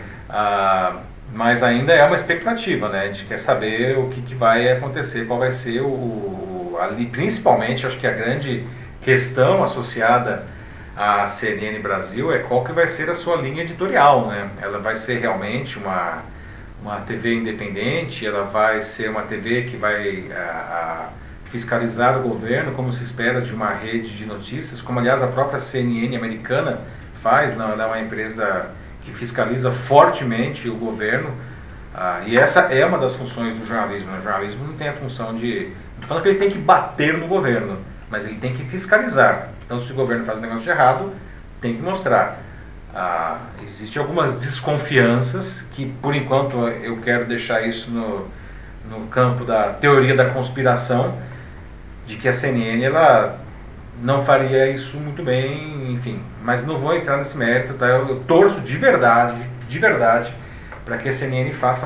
Mas ainda é uma expectativa, né? A gente quer saber o que vai acontecer, qual vai ser ali, principalmente, acho que a grande questão associada à CNN Brasil é qual que vai ser a sua linha editorial, né? Ela vai ser realmente uma TV independente, ela vai ser uma TV que vai fiscalizar o governo, como se espera de uma rede de notícias, como aliás a própria CNN americana faz, não? Ela é uma empresa que fiscaliza fortemente o governo, e essa é uma das funções do jornalismo. O jornalismo não tem a função de... Não estou falando que ele tem que bater no governo, mas ele tem que fiscalizar. Então, se o governo faz um negócio de errado, tem que mostrar. Existem algumas desconfianças que, por enquanto, eu quero deixar isso no campo da teoria da conspiração, de que a CNN ela não faria isso muito bem, enfim. Mas não vou entrar nesse mérito, tá? Eu torço de verdade, para que a CNN faça um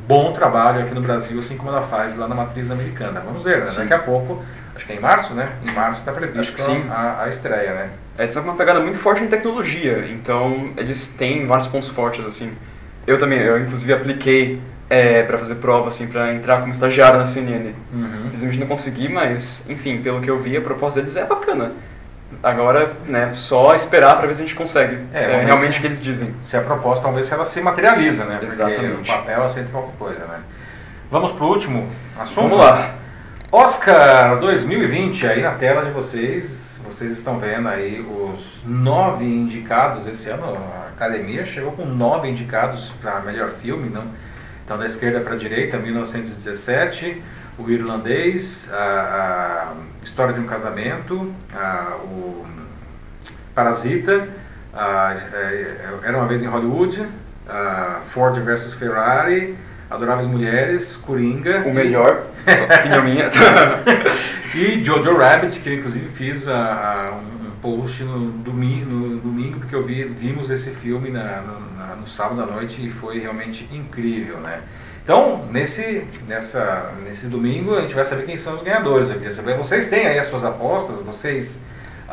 bom trabalho aqui no Brasil, assim como ela faz lá na matriz americana. Vamos ver, né? Daqui a pouco, acho que é em março, né? Em março está previsto a estreia, né? Eles têm uma pegada muito forte em tecnologia, então eles têm vários pontos fortes, assim. Eu inclusive apliquei para fazer prova, assim, para entrar como estagiário na CNN. Infelizmente não consegui, mas, enfim, pelo que eu vi, a proposta deles é bacana. Agora, né, só esperar para ver se a gente consegue realmente o que eles dizem. Se a proposta, vamos ver se ela se materializa, né? Exatamente. Porque o papel aceita qualquer coisa, né? Vamos pro último assunto? Vamos lá. Oscar 2020, aí na tela de vocês estão vendo aí os 9 indicados esse ano. A Academia chegou com 9 indicados para melhor filme, não? Então, da esquerda para a direita, 1917, O Irlandês, a História de um Casamento, o Parasita, Era uma Vez em Hollywood, Ford versus Ferrari, Adoráveis Mulheres, Coringa. O melhor, só opinião minha. E Jojo Rabbit, que eu inclusive fiz um post no domingo, porque vimos esse filme no sábado à noite e foi realmente incrível, né? Então, nesse domingo, a gente vai saber quem são os ganhadores. Eu queria saber, vocês têm aí as suas apostas, vocês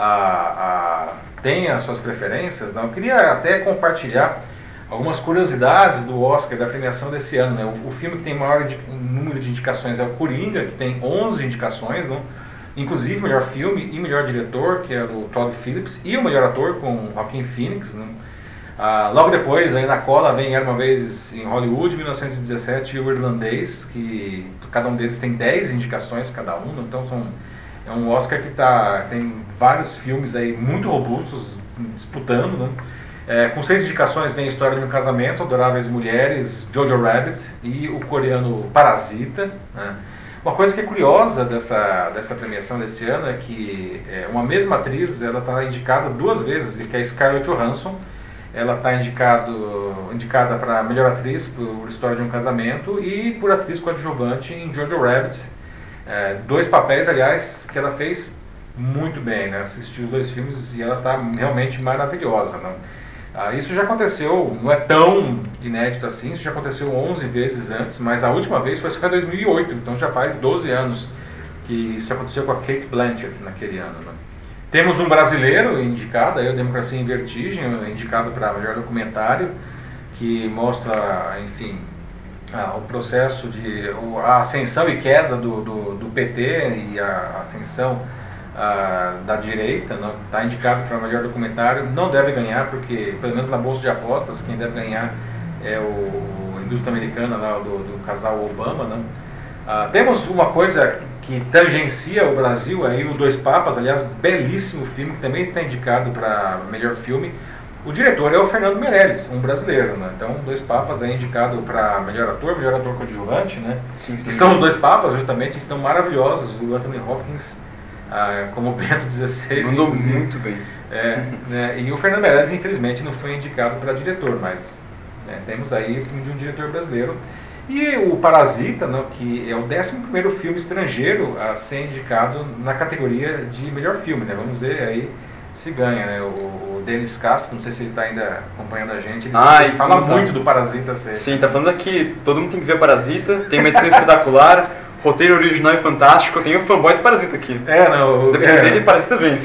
têm as suas preferências? Não? Eu queria até compartilhar algumas curiosidades do Oscar, da premiação desse ano, né? O filme que tem maior número de indicações é o Coringa, que tem 11 indicações, não? Inclusive melhor filme e melhor diretor, que é do Todd Phillips, e o melhor ator com Joaquin Phoenix, né? Logo depois, aí na cola, vem Era uma Vez em Hollywood, 1917, e O Irlandês, que cada um deles tem 10 indicações cada um, então é um Oscar que tem vários filmes aí muito robustos disputando, né? Com 6 indicações vem História de um Casamento, Adoráveis Mulheres, Jojo Rabbit e o coreano Parasita, né? Uma coisa que é curiosa dessa premiação desse ano é que uma mesma atriz ela está indicada 2 vezes, que é a Scarlett Johansson. Ela está indicada para melhor atriz por História de um Casamento e por atriz coadjuvante em Jojo Rabbit. 2 papéis, aliás, que ela fez muito bem, né? Assisti os 2 filmes e ela está realmente maravilhosa, né? Isso já aconteceu, não é tão inédito assim, isso já aconteceu 11 vezes antes, mas a última vez foi só em 2008, então já faz 12 anos que isso aconteceu com a Cate Blanchett naquele ano, né? Temos um brasileiro indicado, aí, o Democracia em Vertigem, indicado para melhor documentário, que mostra, enfim, o processo a ascensão e queda do PT e a ascensão da direita. Está indicado para melhor documentário, não deve ganhar, porque pelo menos na bolsa de apostas quem deve ganhar é a indústria americana lá, do casal Obama, né? Temos uma coisa que tangencia o Brasil, aí o Dois Papas, aliás, belíssimo filme, que também está indicado para melhor filme. O diretor é o Fernando Meirelles, um brasileiro, né? Então, Dois Papas é indicado para melhor ator coadjuvante, né? Sim. Que são os Dois Papas, justamente, estão maravilhosos. O Anthony Hopkins como Bento XVI. Mandou muito bem. Né? E o Fernando Meirelles, infelizmente, não foi indicado para diretor, mas temos aí o filme de um diretor brasileiro. E o Parasita, né, que é o 11º filme estrangeiro a ser indicado na categoria de melhor filme, né? Vamos ver aí se ganha, né? O Denis Castro, não sei se ele está ainda acompanhando a gente, ele fala muito do Parasita sempre. Sim, tá falando aqui, todo mundo tem que ver Parasita, tem uma edição espetacular, roteiro original e fantástico, tem o fanboy do Parasita aqui. Se depender dele, Parasita vence.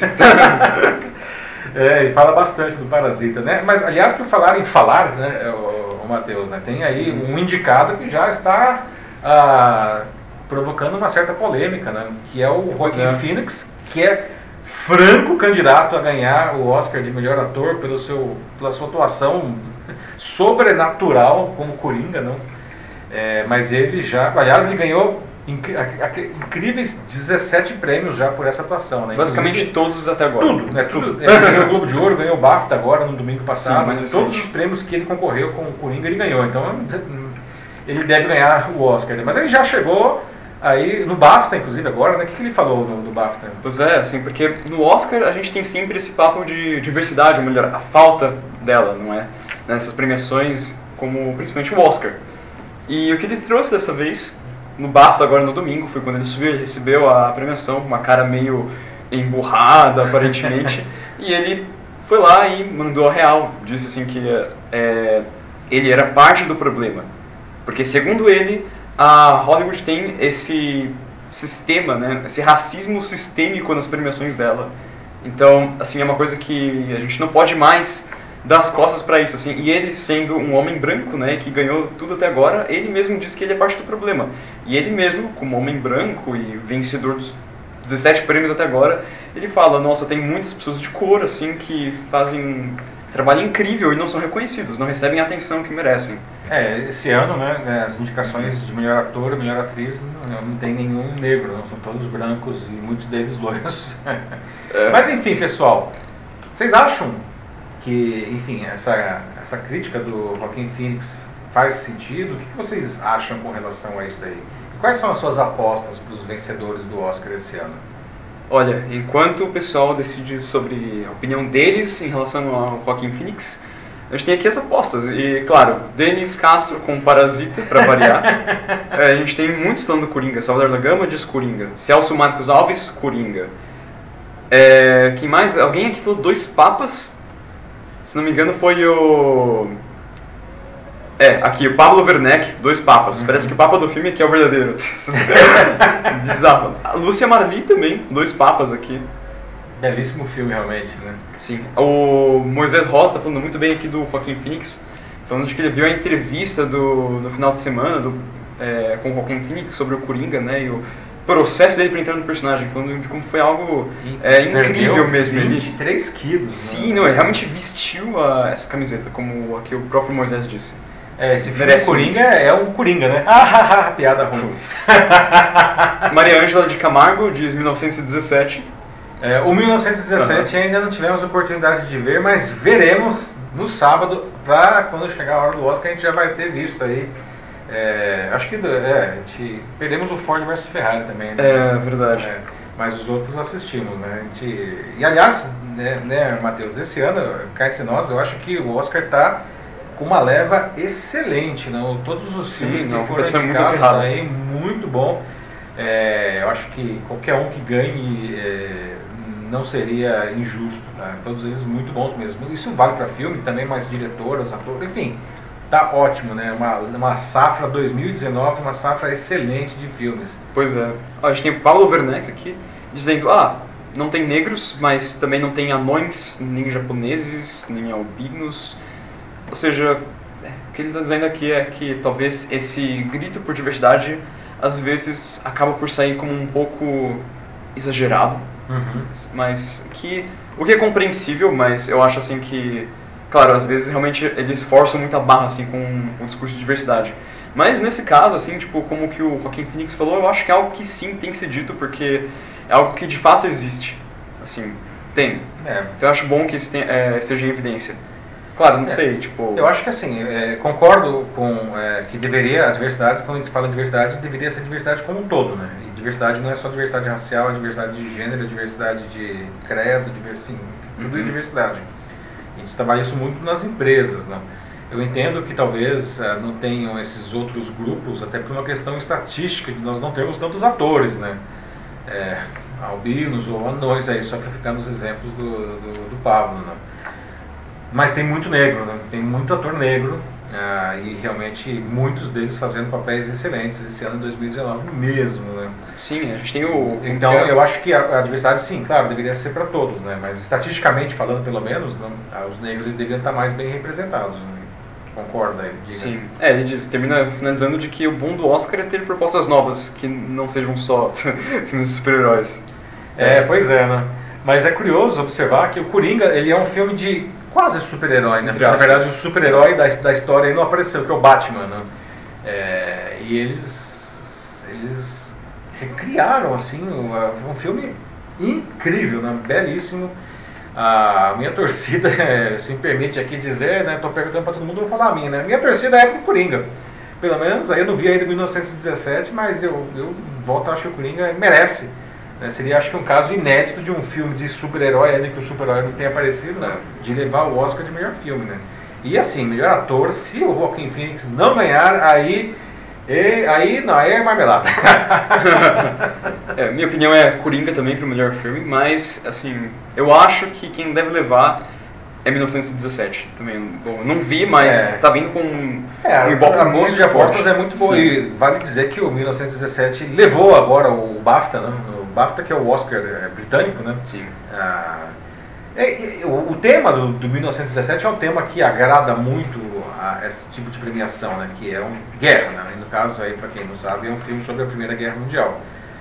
E fala bastante do Parasita, né? Mas, aliás, por falar em falar, né, o Matheus, né, tem aí um indicado que já está provocando uma certa polêmica, né? Que é o Joaquin Phoenix, que é franco candidato a ganhar o Oscar de melhor ator pela sua atuação sobrenatural como Coringa, não? Mas ele ele ganhou incríveis 17 prêmios já por essa atuação, né? Basicamente todos até agora. Tudo, né? Tudo. Ele ganhou o Globo de Ouro, ganhou o BAFTA agora no domingo passado. Sim, todos os prêmios que ele concorreu com o Coringa ele ganhou. Então ele deve ganhar o Oscar. Mas ele já chegou aí no BAFTA, inclusive, agora, né? O que ele falou no BAFTA? Pois é, assim, porque no Oscar a gente tem sempre esse papo de diversidade, ou melhor, a falta dela, não é? Nessas premiações, como principalmente o Oscar. E o que ele trouxe dessa vez, no BAFTA agora no domingo, foi quando ele subiu e recebeu a premiação, com uma cara meio emburrada, aparentemente, e ele foi lá e mandou a real, disse assim que ele era parte do problema. Porque, segundo ele, a Hollywood tem esse sistema, né, esse racismo sistêmico nas premiações dela. Então, assim, é uma coisa que a gente não pode mais dar as costas para isso, assim. E ele, sendo um homem branco, né, que ganhou tudo até agora, ele mesmo diz que ele é parte do problema. E ele mesmo, como homem branco e vencedor dos 17 prêmios até agora, ele fala, nossa, tem muitas pessoas de cor, assim, que fazem um trabalho incrível e não são reconhecidos, não recebem a atenção que merecem. Esse ano, né, as indicações de melhor ator, melhor atriz, não tem nenhum negro, não, são todos brancos e muitos deles loiros. Mas enfim, pessoal, vocês acham que, enfim, essa crítica do Joaquin Phoenix faz sentido? O que vocês acham com relação a isso daí? Quais são as suas apostas para os vencedores do Oscar esse ano? Olha, enquanto o pessoal decide sobre a opinião deles em relação ao Joaquin Phoenix, a gente tem aqui as apostas. E, claro, Denis Castro com Parasita, para variar. A gente tem muitos falando do Coringa. Salvador da Gama diz Coringa. Celso Marcos Alves, Coringa. Quem mais? Alguém aqui falou Dois Papas. Se não me engano foi o... aqui, o Pablo Werneck, Dois Papas. Parece que o Papa do filme aqui é o verdadeiro. Bizarro. A Lúcia Marli também, Dois Papas aqui. Belíssimo filme, realmente, né? Sim. O Moisés Rosa está falando muito bem aqui do Joaquin Phoenix, falando de que ele viu a entrevista no final de semana com o Joaquin Phoenix sobre o Coringa, né? E o processo dele para entrar no personagem, falando de como foi algo incrível mesmo. 23 quilos. Sim, não, ele realmente vestiu essa camiseta, como aqui o próprio Moisés disse. Esse filme Coringa é um Coringa, né? Piada ruim. Maria Ângela de Camargo diz 1917. O 1917 ainda não tivemos oportunidade de ver, mas veremos no sábado, para quando chegar a hora do Oscar a gente já vai ter visto aí. Acho que perdemos o Ford versus Ferrari também, né? Verdade. Mas os outros assistimos, né? E aliás, né, Matheus, esse ano, cá entre nós, eu acho que o Oscar está com uma leva excelente, né? Todos os filmes que foram indicados aí, muito bom. Eu acho que qualquer um que ganhe não seria injusto, tá? Todos eles muito bons mesmo. Isso vale para filme também, mais diretoras, atores, enfim, tá ótimo, né? Uma safra 2019, uma safra excelente de filmes. Pois é. A gente tem o Pablo Werneck aqui dizendo, não tem negros, mas também não tem anões, nem japoneses, nem albinos. Ou seja, o que ele está dizendo aqui é que talvez esse grito por diversidade às vezes acaba por sair como um pouco exagerado, mas o que é compreensível, mas eu acho assim que, claro, às vezes realmente eles forçam muito a barra assim com o discurso de diversidade. Mas nesse caso, assim, tipo, como que o Joaquin Phoenix falou, eu acho que é algo que sim tem que ser dito, porque é algo que de fato existe, assim, tem. Então eu acho bom que isso esteja em evidência. Claro, não sei, tipo... Eu acho que assim, concordo com que a diversidade, quando a gente fala de diversidade, deveria ser diversidade como um todo, né? E diversidade não é só diversidade racial, é diversidade de gênero, é diversidade de credo, tudo é diversidade. A gente trabalha isso muito nas empresas, né? Eu entendo que talvez não tenham esses outros grupos, até por uma questão estatística, de nós não termos tantos atores, né? Albinos ou anões aí, só para ficar nos exemplos do Pablo, né? Mas tem muito negro, né? Tem muito ator negro e realmente muitos deles fazendo papéis excelentes esse ano de 2019 mesmo, né? Sim, a gente tem Então eu acho que a diversidade, sim, claro, deveria ser para todos, né? Mas estatisticamente falando, pelo menos, os negros eles deveriam estar mais bem representados, né? Concorda aí? Diga. Sim, ele diz, termina finalizando de que o bom do Oscar é ter propostas novas, que não sejam só filmes de super-heróis. Pois é, né? Mas é curioso observar que o Coringa, ele é um filme de quase super-herói, né? Na verdade, o super-herói da história aí não apareceu, que é o Batman, né? E eles recriaram, assim, um filme incrível, né? Belíssimo. A minha torcida, se me permite aqui dizer, né? Tô perguntando para todo mundo, eu vou falar a minha, né? Minha torcida é pro Coringa. Pelo menos, aí eu não vi ainda 1917, mas eu volto a achar que o Coringa merece. Seria, acho que, um caso inédito de um filme de super-herói, ainda que o super-herói não tenha aparecido, né? De levar o Oscar de melhor filme, né? E assim, melhor ator, se o Joaquin Phoenix não ganhar, aí é marmelada. Minha opinião é Coringa também para o melhor filme, mas assim, eu acho que quem deve levar é 1917 também. Bom, não vi, mas tá vindo com um a bolsa de apostas é muito boa. Sim. E vale dizer que o 1917 levou agora o BAFTA, né? O BAFTA, que é o Oscar britânico, né? Sim. O tema do 1917 é um tema que agrada muito a esse tipo de premiação, né? Que é guerra, né? E no caso, aí, para quem não sabe, é um filme sobre a Primeira Guerra Mundial.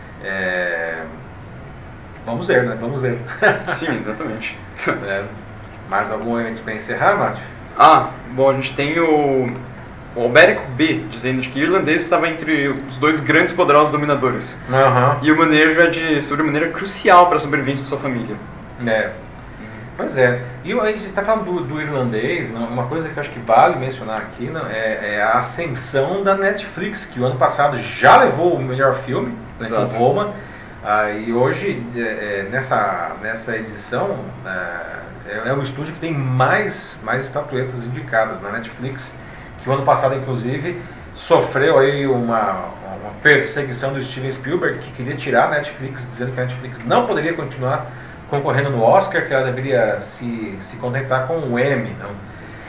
Vamos ver, né? Vamos ver. Sim, exatamente. Mais algum evento para encerrar, Mate? Bom, a gente tem o Albérico B, dizendo de que o irlandês estava entre os dois grandes poderosos dominadores. E o manejo é sobre maneira crucial para a sobrevivência de sua família. Pois é. E a gente está falando do irlandês, né? Uma coisa que eu acho que vale mencionar aqui, né? É a ascensão da Netflix, que o ano passado já levou o melhor filme, né, com Roma. E hoje, nessa edição, é um estúdio que tem mais estatuetas indicadas na Netflix, que o ano passado, inclusive, sofreu aí uma perseguição do Steven Spielberg, que queria tirar a Netflix, dizendo que a Netflix não poderia continuar concorrendo no Oscar, que ela deveria se contentar com o Emmy. Não?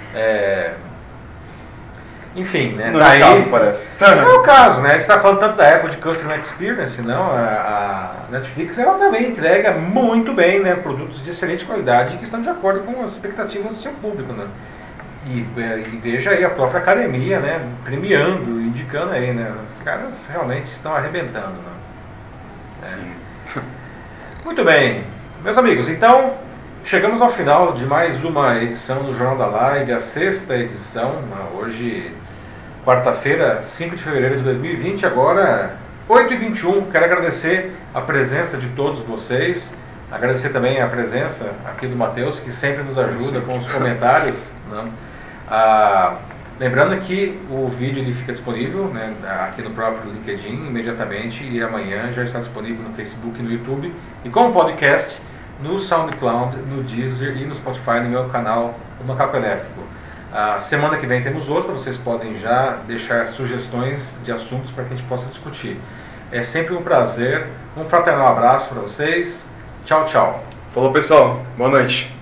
Enfim, né? Não é o caso, parece. Não é o caso, né? A gente está falando tanto da Apple de Customer Experience, não? A Netflix, ela também entrega muito bem, né? Produtos de excelente qualidade que estão de acordo com as expectativas do seu público, né? E veja aí a própria academia, né? Premiando, indicando aí, né? Os caras realmente estão arrebentando, né? Sim. Muito bem, meus amigos, então chegamos ao final de mais uma edição do Jornal da Live, a 6ª edição, hoje, quarta-feira, 5 de fevereiro de 2020, agora 8h21. Quero agradecer a presença de todos vocês, agradecer também a presença aqui do Matheus, que sempre nos ajuda com os comentários, né? Lembrando que o vídeo ele fica disponível, né, aqui no próprio LinkedIn imediatamente, e amanhã já está disponível no Facebook e no YouTube, e como podcast no SoundCloud, no Deezer e no Spotify, no meu canal, o Macaco Elétrico. Semana que vem temos outra, vocês podem já deixar sugestões de assuntos para que a gente possa discutir. É sempre um prazer, um fraternal abraço para vocês, tchau, tchau. Falou, pessoal, boa noite.